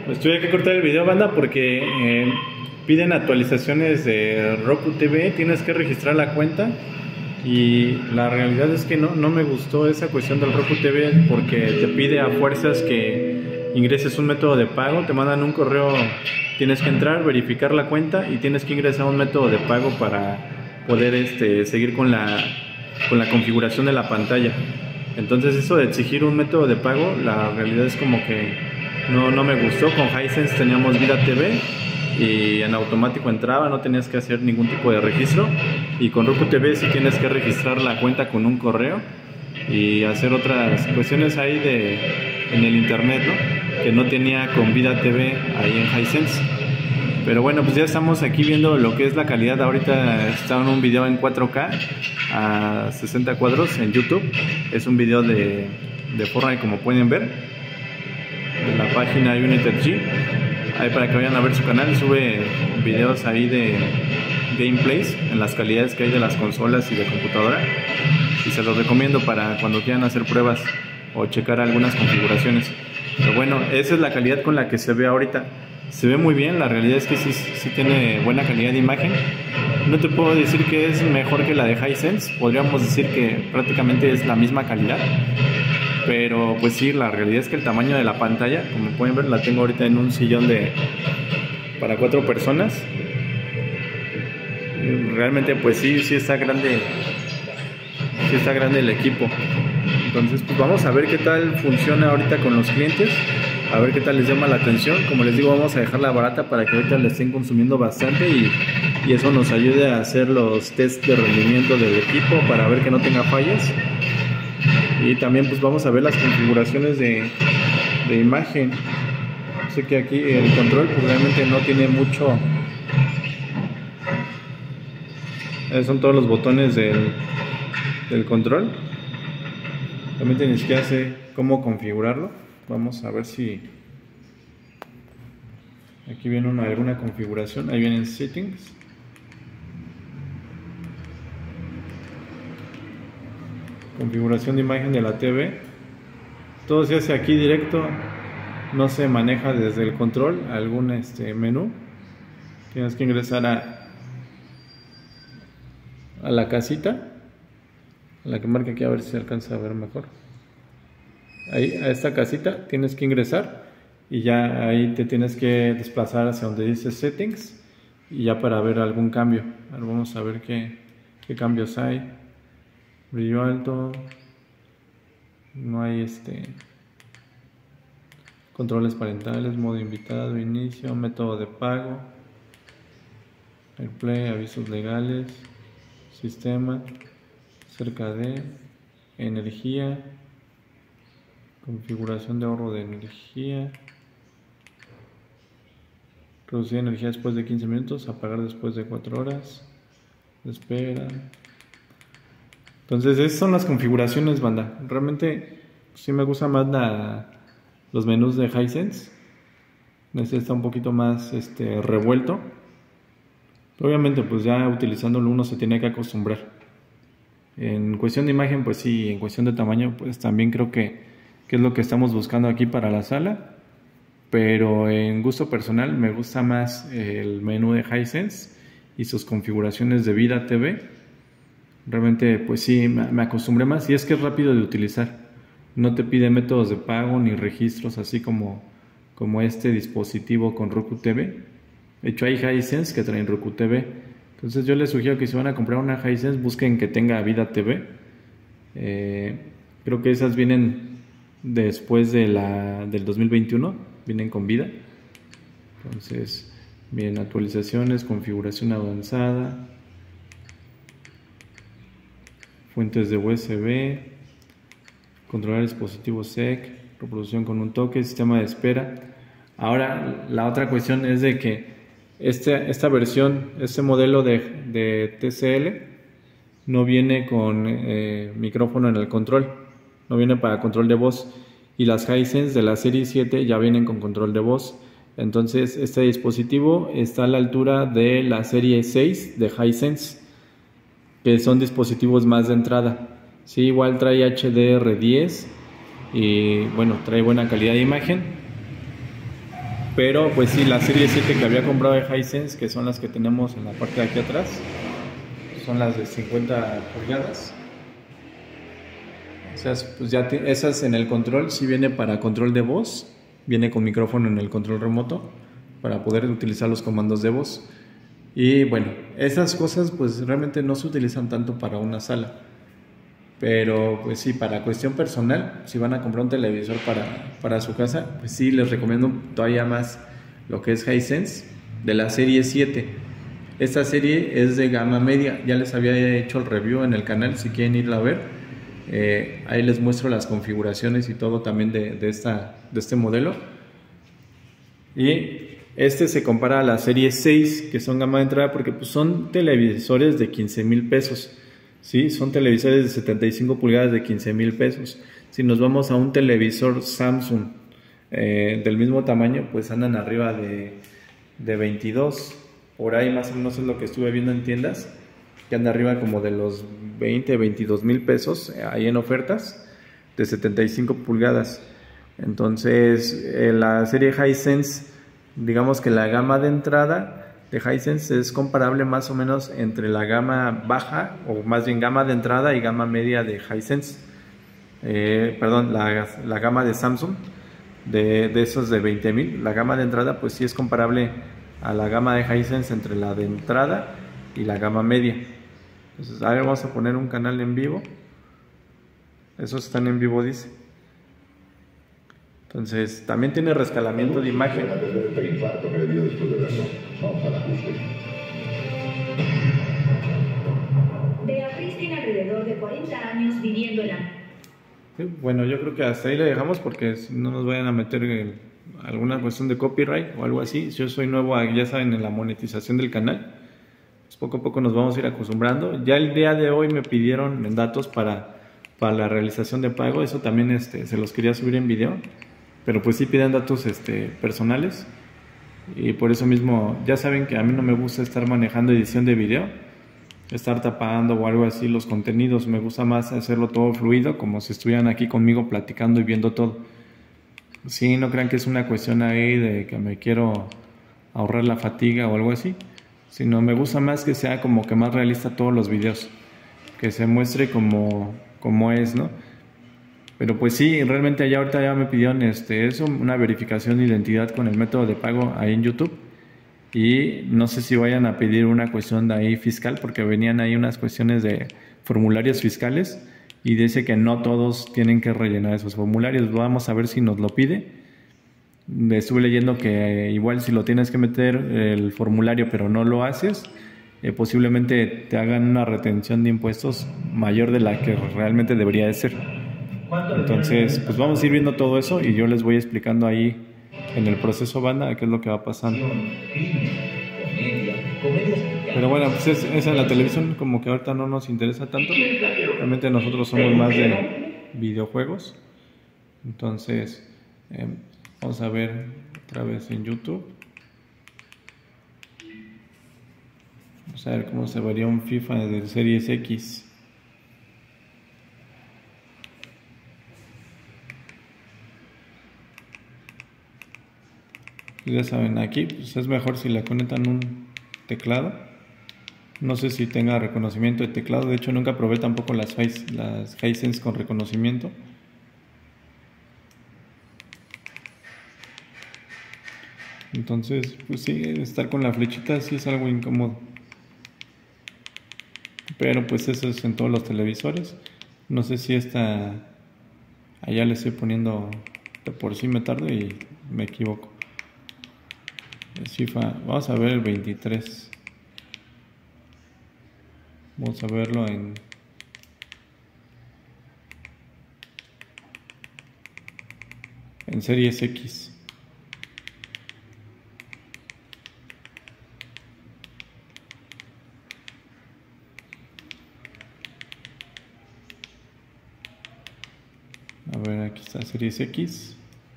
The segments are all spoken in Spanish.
Pues tuve que cortar el video, banda, porque piden actualizaciones de Roku TV, tienes que registrar la cuenta y la realidad es que no me gustó esa cuestión del Roku TV porque te pide a fuerzas que ingreses un método de pago, te mandan un correo, tienes que entrar, verificar la cuenta y tienes que ingresar un método de pago para poder seguir con la configuración de la pantalla. Entonces eso de exigir un método de pago, la realidad es como que no me gustó. Con Hisense teníamos Vida TV y en automático entraba, no tenías que hacer ningún tipo de registro, y con Roku TV sí tienes que registrar la cuenta con un correo y hacer otras cuestiones ahí en el internet, ¿no? Que no tenía con Vida TV ahí en Hisense. Pero bueno, pues ya estamos aquí viendo lo que es la calidad. Ahorita está en un video en 4K a 60 cuadros en YouTube. Es un video de Fortnite, como pueden ver, de la página United G. Ahí para que vayan a ver su canal, sube videos ahí de gameplays en las calidades que hay de las consolas y de computadora, y se los recomiendo para cuando quieran hacer pruebas o checar algunas configuraciones. Pero bueno, esa es la calidad con la que se ve ahorita. Se ve muy bien, la realidad es que sí tiene buena calidad de imagen. No te puedo decir que es mejor que la de Hisense, podríamos decir que prácticamente es la misma calidad. Pero pues sí, la realidad es que el tamaño de la pantalla, como pueden ver, la tengo ahorita en un sillón para 4 personas. Realmente pues sí está grande. Sí está grande el equipo. Entonces pues vamos a ver qué tal funciona ahorita con los clientes. A ver qué tal les llama la atención. Como les digo, vamos a dejarla barata para que ahorita la estén consumiendo bastante y eso nos ayude a hacer los tests de rendimiento del equipo para ver que no tenga fallas. Y también pues vamos a ver las configuraciones de imagen. Sé que aquí el control pues realmente no tiene mucho. Son todos los botones del control. Realmente ni siquiera sé cómo configurarlo. Vamos a ver si aquí viene alguna configuración. Ahí vienen settings. Configuración de imagen de la TV. Todo se hace aquí directo, no se maneja desde el control algún menú. Tienes que ingresar a la casita, a la que marca aquí, a ver si se alcanza a ver mejor. Ahí, a esta casita tienes que ingresar y ya ahí te tienes que desplazar hacia donde dice settings y ya para ver algún cambio. Ahora vamos a ver qué cambios hay. Brillo alto, no hay controles parentales, modo invitado, inicio, método de pago, AirPlay, avisos legales, sistema, cerca de, energía, configuración de ahorro de energía, reducir energía después de 15 minutos, apagar después de 4 horas, espera. Entonces esas son las configuraciones, banda. Realmente sí me gusta más los menús de Hisense. Este está un poquito más revuelto. Pero obviamente pues ya utilizándolo uno se tiene que acostumbrar. En cuestión de imagen pues sí, en cuestión de tamaño pues también creo que es lo que estamos buscando aquí para la sala. Pero en gusto personal me gusta más el menú de Hisense y sus configuraciones de Vida TV. Realmente pues sí me acostumbré más y es que es rápido de utilizar. No te pide métodos de pago ni registros así como este dispositivo con Roku TV. De hecho hay Hisense que traen Roku TV. Entonces yo les sugiero que si van a comprar una Hisense busquen que tenga Vida TV. Creo que esas vienen después del 2021. Vienen con Vida. Entonces bien, actualizaciones, configuración avanzada, fuentes de USB, controlar dispositivos SEC, reproducción con un toque, sistema de espera. Ahora la otra cuestión es de que esta versión, este modelo de TCL no viene con micrófono en el control, no viene para control de voz, y las Hisense de la serie 7 ya vienen con control de voz. Entonces este dispositivo está a la altura de la serie 6 de Hisense, que son dispositivos más de entrada. Sí, igual trae HDR10 y bueno, trae buena calidad de imagen. Pero pues sí, la serie 7 que había comprado de Hisense, que son las que tenemos en la parte de aquí atrás, son las de 50 pulgadas. Esas, pues ya esas en el control sí viene para control de voz, viene con micrófono en el control remoto para poder utilizar los comandos de voz. Y bueno, esas cosas pues realmente no se utilizan tanto para una sala, pero pues sí, para cuestión personal, si van a comprar un televisor para su casa, pues sí les recomiendo todavía más lo que es Hisense de la serie 7. Esta serie es de gama media, ya les había hecho el review en el canal, si quieren irla a ver. Ahí les muestro las configuraciones y todo también de este modelo. Y este se compara a la serie 6, que son gama de entrada, porque pues son televisores de 15,000 pesos. ¿Sí? Son televisores de 75 pulgadas de 15,000 pesos. Si nos vamos a un televisor Samsung del mismo tamaño, pues andan arriba de 22. Por ahí más o menos es lo que estuve viendo en tiendas, que anda arriba como de los 20, 22 mil pesos ahí en ofertas de 75 pulgadas. Entonces la serie Hisense, digamos que la gama de entrada de Hisense es comparable más o menos entre la gama baja, o más bien gama de entrada y gama media de Hisense. Perdón, la gama de Samsung, de esos de 20,000, la gama de entrada pues sí es comparable a la gama de Hisense entre la de entrada y la gama media. Entonces, a ver, vamos a poner un canal en vivo. Esos están en vivo, dice. Entonces, también tiene rescalamiento de imagen. Beatriz tiene alrededor de 40 años viviendo en la... Bueno, yo creo que hasta ahí le dejamos porque no nos vayan a meter en alguna cuestión de copyright o algo así. Yo soy nuevo, ya saben, en la monetización del canal. Poco a poco nos vamos a ir acostumbrando. Ya el día de hoy me pidieron datos para la realización de pago. Eso también se los quería subir en video, pero pues sí piden datos personales, y por eso mismo ya saben que a mí no me gusta estar manejando edición de video, estar tapando o algo así los contenidos. Me gusta más hacerlo todo fluido, como si estuvieran aquí conmigo platicando y viendo todo. Sí, no crean que es una cuestión ahí de que me quiero ahorrar la fatiga o algo así, sino me gusta más que sea como que más realista todos los videos, que se muestre como es, ¿no? Pero pues sí, realmente allá ahorita ya me pidieron eso, una verificación de identidad con el método de pago ahí en YouTube, y no sé si vayan a pedir una cuestión de ahí fiscal, porque venían ahí unas cuestiones de formularios fiscales y dice que no todos tienen que rellenar esos formularios. Vamos a ver si nos lo pide. Estuve leyendo que igual si lo tienes que meter el formulario pero no lo haces, posiblemente te hagan una retención de impuestos mayor de la que realmente debería de ser. Entonces pues vamos a ir viendo todo eso y yo les voy explicando ahí en el proceso, banda, qué es lo que va pasando. Pero bueno, pues esa en la televisión como que ahorita no nos interesa tanto. Realmente nosotros somos más de videojuegos. Entonces vamos a ver otra vez en YouTube. Vamos a ver cómo se vería un FIFA de Series X. Ya saben, aquí pues es mejor si le conectan un teclado. No sé si tenga reconocimiento de teclado. De hecho nunca probé tampoco las Hisense con reconocimiento. Entonces pues sí, estar con la flechita sí es algo incómodo, pero pues eso es en todos los televisores. No sé si esta allá le estoy poniendo de por sí, me tardo y me equivoco. Es FIFA, vamos a ver el 23. Vamos a verlo en Series X. A ver, aquí está Series X.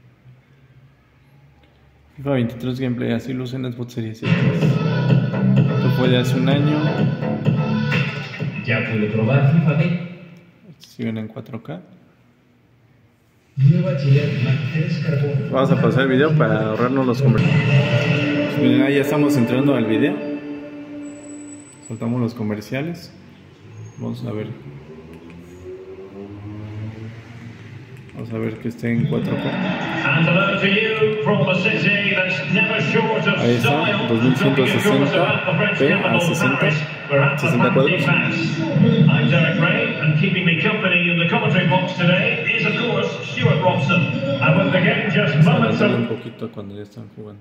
FIFA 23 gameplay, así luce en Xbox Series X. Esto fue de hace un año. Ya pude probar FIFA B. Si ven en 4K. Vamos a pasar el video para ahorrarnos los comerciales. Pues miren, ahí ya estamos entrando al video. Soltamos los comerciales. Vamos a ver. Vamos a ver que esté en 4K. Ahí está, 2160p a 60 cuadros. Vamos a un poquito cuando ya están jugando.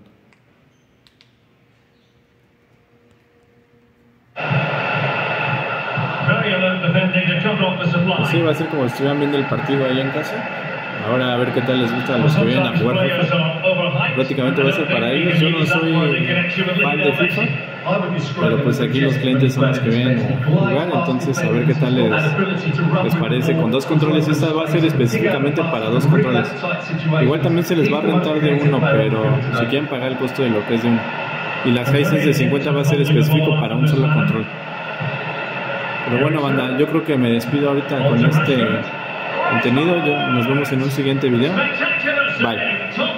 Así va a ser como si estuvieran viendo el partido allá en casa. Ahora a ver qué tal les gusta a los que vienen a jugar FIFA. Prácticamente va a ser para ellos. Yo no soy fan de FIFA, pero pues aquí los clientes son los que vienen a jugar. Entonces a ver qué tal les parece. Con 2 controles, esta va a ser específicamente para 2 controles. Igual también se les va a rentar de uno, pero si quieren pagar el costo de lo que es de uno. Y las Hisense de 50 va a ser específico para un solo control. Pero bueno, banda, yo creo que me despido ahorita con este contenido. Nos vemos en un siguiente video. Bye.